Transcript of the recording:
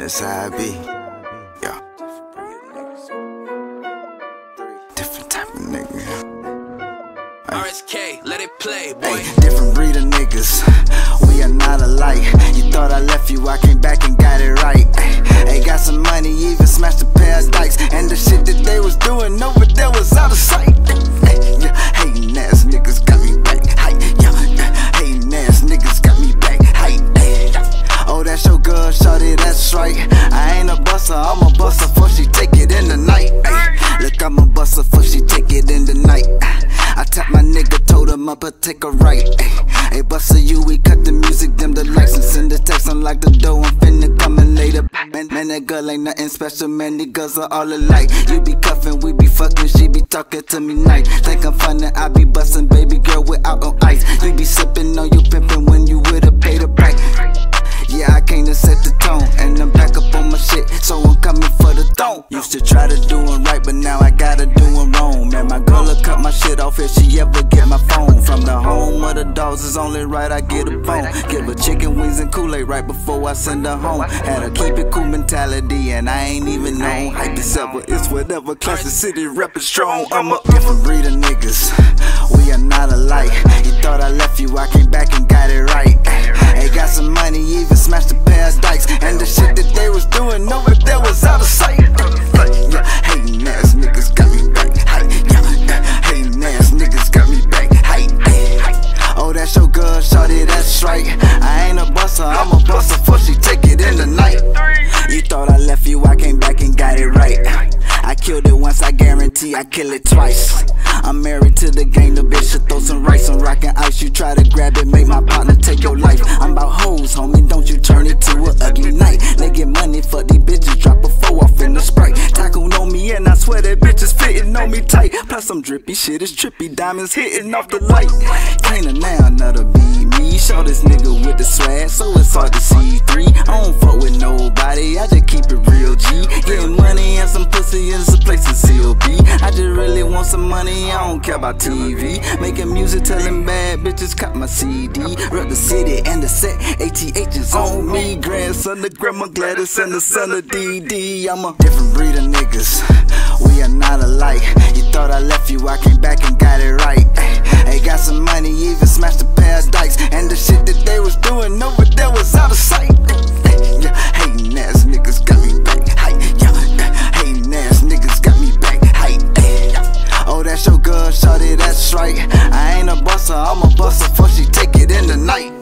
That's how I be. Yeah. Different type of nigga. RSK, let it play, boy. Hey, different breed of niggas. We are not alike. You thought I left you, I came back and got it right. Hey, got some money, even smashed a pair of dikes. And the shit that they was doing over there was out of sight. Hey, yeah, hating ass niggas got me back. Hey, yeah, hating ass niggas got me back. Hey, oh, that's your girl, shorty, that's right. I ain't a busser, I'm a busser before she take it in the night. Ay, look, I'm a busser before she take it in the night. I tapped my nigga, told him up, take a right. Hey, busser, you, we cut the music, dim the lights, and send the text, unlock the door, I'm finna come in later. Man, that girl ain't nothing special, man, niggas are all alike. You be cuffin', we be fucking, she be talking to me nice. Think I'm funny, I be bustin', baby girl, without on ice. You be sippin' on you pimpin' when you with a pay the price. Yeah, I came to set the tone, and I'm back up on my shit, so I'm coming for the throne. Used to try to do it right, but now I gotta do it wrong. Man, my girl'll cut my shit off if she ever get my phone. From the home of the dogs, it's only right I get a bone. Give her chicken wings and Kool-Aid right before I send her home. Had a keep it cool mentality, and I ain't even known. Hype yourself, it's whatever, class the city reppin' strong. I'm a different breed of niggas, we are not alike. You thought I left you, I came back and got it right. Hey, got some money, even smashed a pair of dikes. And the shit that they was doing over there was out of sight. Yeah, hating ass niggas got me back. Yeah, hating ass niggas got me back. Oh, that's your girl, shorty, that's right. I ain't a busser, I'm a busser before she take it in the night. You thought I left you, I came back and got it right. I killed it once, I guarantee I kill it twice. I'm married to the game, the bitch should throw some rice. I'm rockin' ice, you try to grab it, make my partner take your life. I'm about hoes, homie, don't you turn it to an ugly night. They get money for these bitches, drop a 4 off in the Sprite. Tackle on me and I swear that bitch is fitting on me tight. Plus I'm drippy, shit is trippy, diamonds hitting off the light. Can't now another be me, show this nigga with the swag, so it's hard to see three. I don't fuck with nobody, I just keep it real G. Getting money and some pussy in some places CLB. I just really want some money, I don't care about TV. Making music, telling bad bitches, cop my CD. Rep the city and the set, ATH is on me. Grandson of Grandma Gladys and the son of DD. I'm a different breed of niggas, we are not alike. You thought I left you, I came back and got it right. Hey, got some money, even smashed a pair of dikes. And the shit that they was doing over there was out of sight. Yeah, hating ass niggas got me back. Yeah, hating ass niggas got me back. Oh, that's your girl, shorty, that's right. I ain't a busser, I'm a busser before she take it in the night.